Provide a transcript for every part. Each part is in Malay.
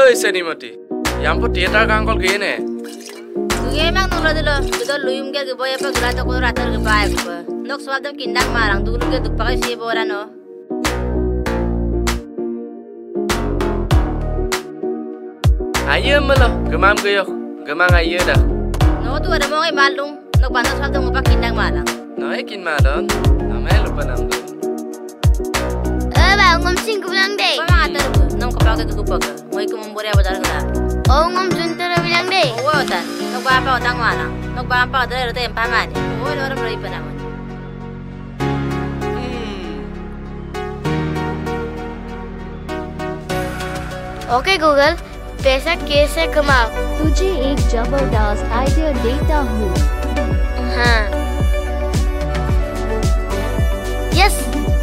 Oi, Senimati. Yang po theater kangkol gini. Gue emang nunggu dulu. Kita luyum ke boy apa gerak aku rater ke baik apa. Nok soal tuh kindang marang dulu ke tuh pakai si boran no. Ayo malah, gemam gayok, gemang ayo dah. No tuh ada mau malung. Nok bantu soal tuh ngapa kindang marang. No kin malan, namanya lupa nam tu. Bang, ngom sing bilang deh. Kau mang atar bu, nom kepala ke kupak. Mau ikut memberi apa dah kena. Oh, ngom juntar bilang deh. Oh, otan. Nok apa otang marang. Nok apa ada rete empaman. Oh, orang beri penaman. Okay Google, पैसा कैसे कमाओ? तुझे एक जबरदस्त आइडिया देता हूँ। हाँ। Yes.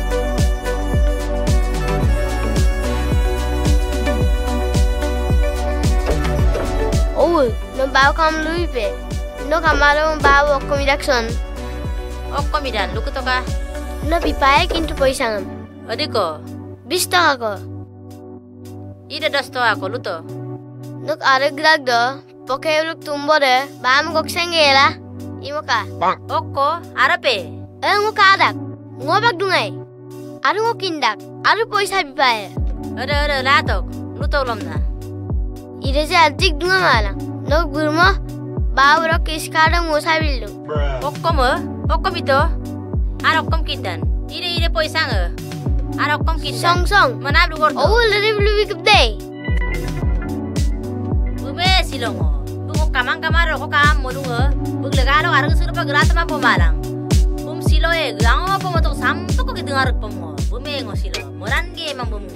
Oh, no bawa kamu lui pe. No kamera bawa komidakson. Oh, komidan. Lu kutoka. No pipai kintu poisangam. Adiko. 20 taka ko. Ida 10 ako luto. Nok araglag do. Poke uluk tumbo de. Bam goksengela. Imo ka. Oko, arape. Ngo kadak. Ngo bagdungay. Aru ngo kindak. Aru poisa pipai. Ada latok. Luto lom na. Ida se adik dunga malang. Nok burmo. Bawa rok iskada ngo sabildo. Oko mo? Oko bito? Arokom kidan. Ide poisang Arokom kidan. Song. Manab lu gordo. Oh, lari bulu bikap day. Bube silongo. Bungo kamang roko kam molungo. Bug legalo arang suru pa grata ma pomalang. Silo gang apa motok sampo ko kidengar pemo. Bume ngo silo. Moran ge emang bumu.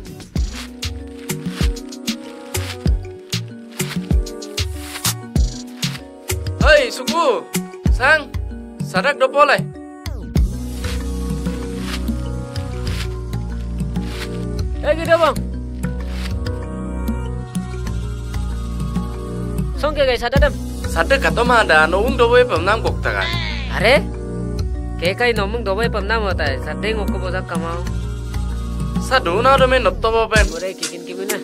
Hei, suku. Sang. Sadak do boleh. Gede bang. Song ke guys, sadam. Sadak kata mah ada nong doboy pemnam kok takan. अरे के कई नमंग दोबई पन्ना होता है सड्डे को बोझा कमाओ Sadu na do me notto bopen. बोरे किकिन की बिना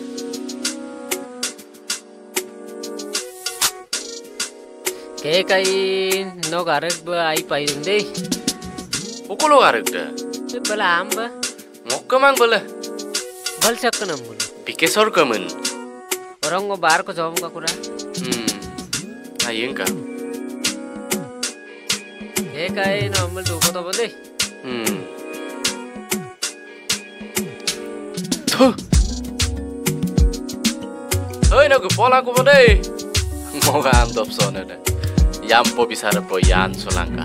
के कई नो गारक ब आई पाइंदे Ukulo garik dah. बला आम ब Ngok mang bola. बल सकन हम Pikesor kamen. orang को बाहर को जॉब का कुरा Ayun ka. के कई नॉर्मल दो तो बंदे Tuh. Hei, nak pola aku pada. Mau ngantop sana dah. Yampo bisa repoyan solangka.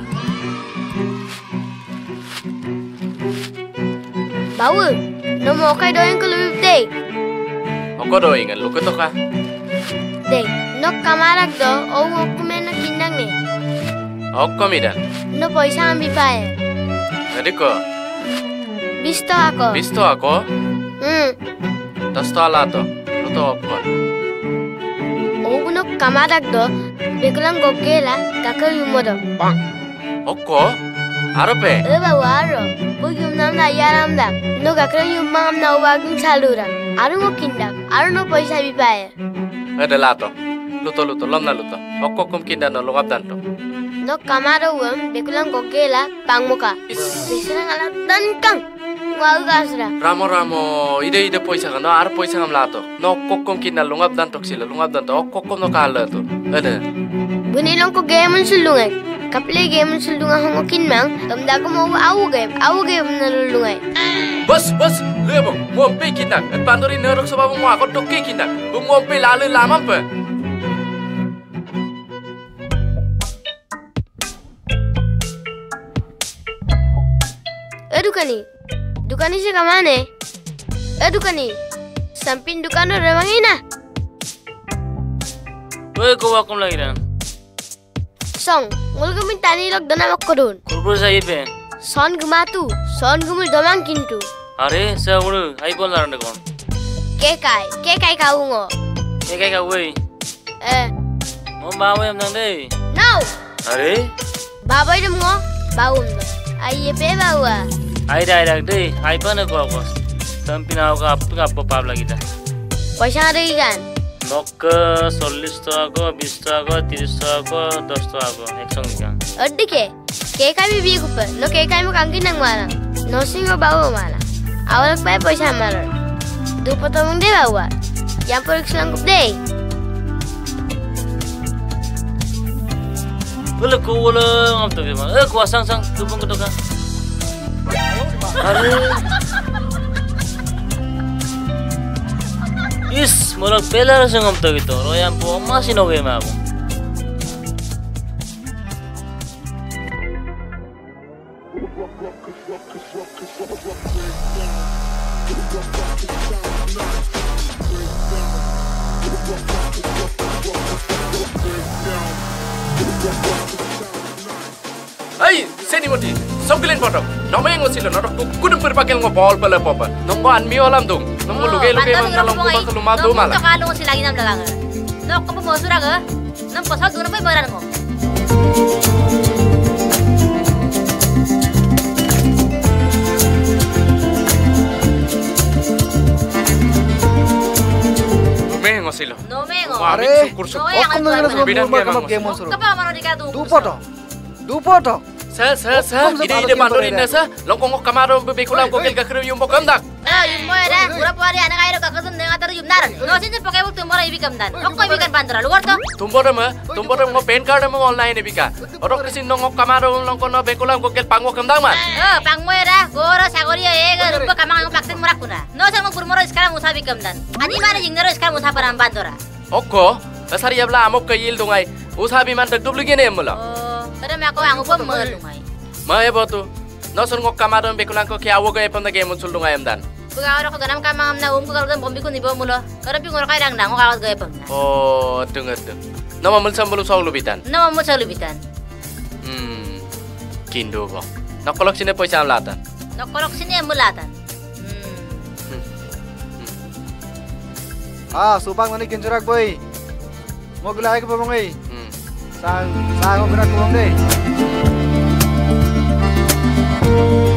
Bawa, no mau kai doyan ko lebih day. Aku doingan lu ketok ah. Day, no kamarak do, oh aku mena kindang ni. Aku midan. No poisa ambil pae. Tadi ko. Bisto ako. Bisto ako. Tas to ala to. Lu to aku. Oh no kamarak do, bekulang gogela, kakak yumodo. Aku. Arape. Bawa aro, bu yum nam na yaram da. No kakak yum mam na waging salura. Aru mo kindak, aru no poisa ambil pae. Ada lato. Luto lom na luto. Aku kum kinda no lungap dan to. No kamaro wam, bekulang gogela, pangmuka. Biserang alat dan kang. Ngau gasra. Ramo, ide poisa kan, no ar poisa ngam lato. No kokom kinda lungap dan to sila, lungap dan to. Aku kokom no kala to. Ada. Bunilong ko game sulungay. Kaple game sulungan hongo kinmang, tamda ko mau au game nalulungay. Bos, lebo, ngompe kinda. At pandori nerok sa babong mo ako toke kinda. Ngompe lalu lamam pa. Dukani sih kamane? Dukani, samping dukan orang mangina. Woi ko wakum lagi ran Song, ngul gumin tani log dana makkodun. kurkur sahi pe Son gumatu, son gumul domang kintu. अरे सगळं आई बोलणार ना कोण Ke kai kau ngo. हे काय का वय मग बाबा एम नंदे No. अरे Babai dem ngo, baum do. Ai pe bawa. आई राय राख दे आई पण को को संपिना का आप पाप लगी था পয়সা আরে গান নক্কা 40 টাকা গো 20 টাকা গো 30 টাকা গো 10 টাকা গো একসঙ্গে গান অদ্দিকে কে কামি বিয়ে কুপ নো কে কামি কাঙ্কি নং মালা নসিংহ বাবু মালা awalak bay পয়সা মারার দুপতমং দে বাবা yang porikslang kup deh boleh ko wala ngam to ma ko sang sang dupong ko ka are is mola pelar sang ngam to gitu royam po masih no ge ma ako Ay, seni moti. Sokilen potong. Nomor yang ngosilo, norok kutum berpakai ngo ball pala papa. Nomor Amiyo alam dong. Nomor luge mang nalong ko bakal lumado mala. Nung kalong sila ginam dalang. Nok ko mo sura ga. Nung pasal duna pa baran mo. Nome ngosilo. Nome ngo. Are, kurso. Aku Bidang game mo. Kapag mano di ka tu. Dupoto. Sa, ide bandorin na sa. Longkong ko kamaro bebekulang ko kelga kru yung bokamdak. Yung mo era, pura pura anak ayo kakakun dengan taru yung naran. No since pakai waktu mora ibikam dan. Okko ibikan bandara luar to. Tumbora mo pen card mo online ibika. Orok kasi nong kamaro longkong no bekulang ko kel pangwo kamdak man. Pang mo era, goro sagori ega rupa kamang yung plaksin mura kuna. No sang mo kurmoro sekarang musa bikam dan. Ani mana yung nero sekarang musa param bandara. Okko, kasari abla amok kayil dungai. Usabi man tagdubli gene mula. Pero may ako ang upam malungay. Maya botu. Noson ngok kamaro bekulang ko kaya awo gay pam na game sul dungai amdan. Pagawaro ko ganam kamang na ko karon bombi ko nibo mulo. Karon pi ngoro kay rang nang ko kawat gay pam na. Oh, dengar. Nama mulsam bulu saw lubitan. Nama mo sa lubitan. Kindo ko. Nakolok sine poisa amlatan. Nakolok sini mulatan. Subang nani kinjurak boy. Mo gulay ko pa mong eh. Sang ko gerak ko mong deh.